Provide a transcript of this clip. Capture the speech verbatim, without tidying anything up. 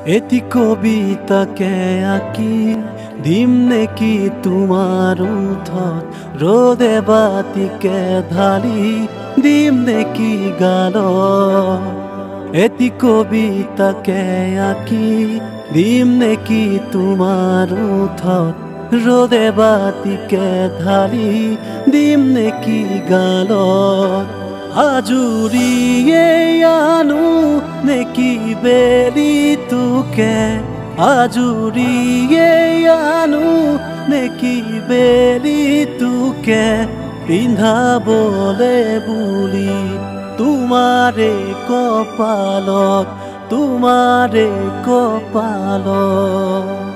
এটি কবিতাকে আঁকি দিম নেকি তোমাৰ ওঠত ৰ'দে বাতিকে ঢালি দিম নেকি গালত এটি কবিতাকে আঁকি দিম নেকি তোমাৰ ওঠত ৰ'দে বাতিকে ঢালি দিম নেকি গালত আজুৰিয়ে আনো নেকি বেলি তোকে আজুৰিয়ে আনো নেকি বেলি তোকে পিন্ধাবলে বুলি তোমাৰে কপালত তোমাৰে কপালত